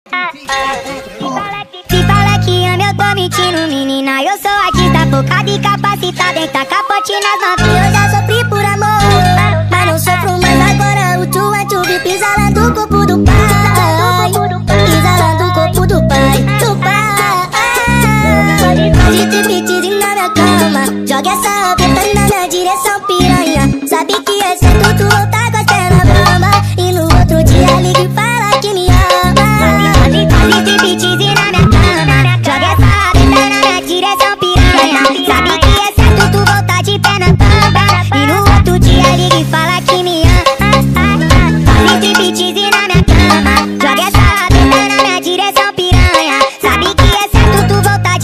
Se fala que ama, eu tô mentindo, menina. Eu sou artista focada e capacitada em tacar pote nas novinhas. Eu já sofri por amor, mas não sofro mais agora. O tchu pisa lá do corpo do pai, pisa lá do corpo do pai, do pai. Pode ter pedido na minha cama, joga essa